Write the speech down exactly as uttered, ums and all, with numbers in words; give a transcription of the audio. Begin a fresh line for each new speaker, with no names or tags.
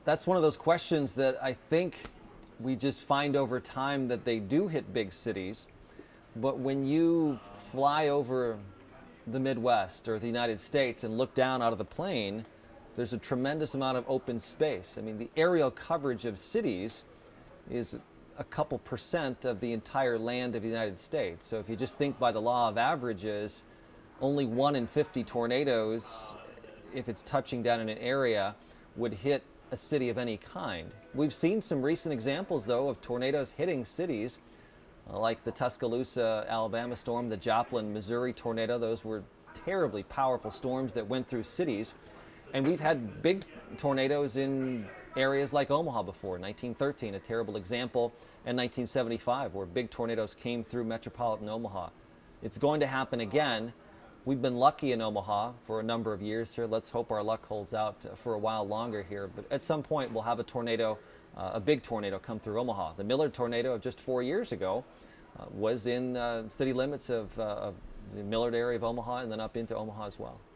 that's one of those questions that I think we just find over time that they do hit big cities. But when you fly over the Midwest or the United States and look down out of the plane, there's a tremendous amount of open space. I mean, the aerial coverage of cities is a couple percent of the entire land of the United States. So if you just think by the law of averages, only one in fifty tornadoes, if it's touching down in an area, would hit a city of any kind. We've seen some recent examples, though, of tornadoes hitting cities, uh, like the Tuscaloosa, Alabama storm, the Joplin, Missouri tornado. Those were terribly powerful storms that went through cities. And we've had big tornadoes in areas like Omaha before. nineteen thirteen, a terrible example, and nineteen seventy-five, where big tornadoes came through metropolitan Omaha. It's going to happen again. We've been lucky in Omaha for a number of years here. Let's hope our luck holds out for a while longer here. But at some point, we'll have a tornado, uh, a big tornado come through Omaha. The Millard tornado of just four years ago uh, was in uh, city limits of, uh, of the Millard area of Omaha and then up into Omaha as well.